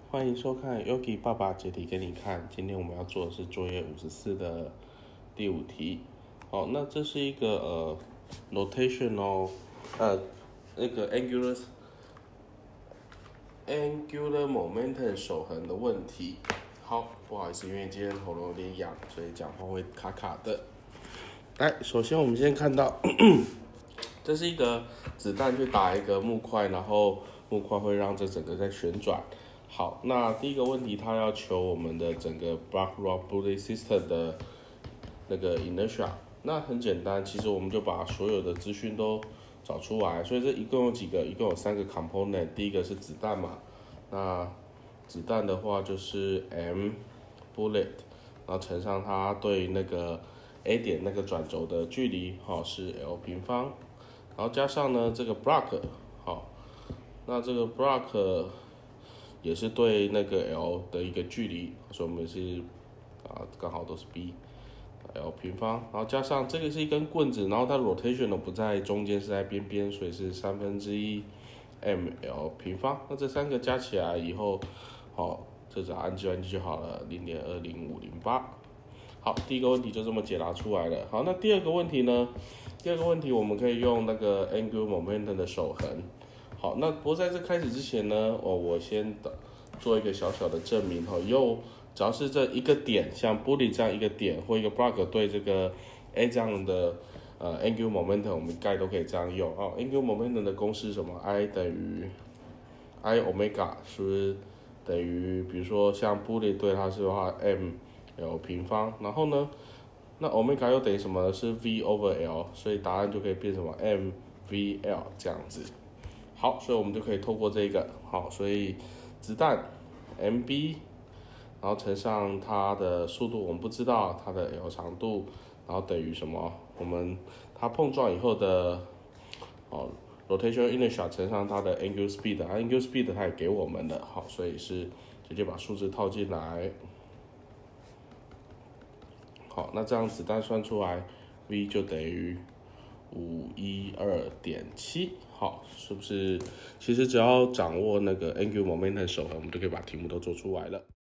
欢迎收看 Yogi 爸爸解题给你看。今天我们要做的是作业54的第5题。好，那这是一个rotational那个 angular momentum 守恒的问题。好，不好意思，因为今天喉咙有点痒，所以讲话会卡卡的。来，首先我们先看到，这是一个子弹去打一个木块，然后木块会让这整个在旋转。好，那第一个问题，它要求我们的整个 Black Rock Bullet System 的那个 inertia。那很简单，其实我们就把所有的资讯都找出来。所以这一共有几个？一共有3个 component。第一个是子弹嘛，那子弹的话就是 m bullet， 然后乘上它对那个 A 点那个转轴的距离，是 L 平方，然后加上呢这个 block， 那这个 block 也是对那个 L 的一个距离，所以我们是刚好都是 B，L 平方，然后加上这个是一根棍子，然后它 rotational 不在中间，是在边边，所以是1/3 mL 平方。那这3个加起来以后，这只要按计算机就好了，0.20508。好，第一个问题就这么解答出来了。好，那第二个问题呢？第二个问题我们可以用那个 angular momentum 的守恒。好，那不过在这开始之前呢，我先做一个小小的证明。只要是这一个点，像 bullet 这样一个点或一个 block 对这个 A 这样的angular momentum， 我们概都可以这样用。angular momentum 的公式是什么 ？I 等于 I omega 是不是等于，比如说像 bullet 对它是的话 mL 平方，然后呢，那 omega 又等于什么？是 V over L， 所以答案就可以变成什么 mVL 这样子。好，所以我们就可以透过这个，所以子弹 mb， 然后乘上它的速度，我们不知道它的 L 长度，然后等于什么？它碰撞以后的rotational inertia 乘上它的 angular speed，angular speed 它也给我们的，所以是直接把数字套进来。好，那这样子弹算出来 V 就等于512.7，好，是不是？其实只要掌握那个 angular momentum 守恒，我们就可以把题目都做出来了。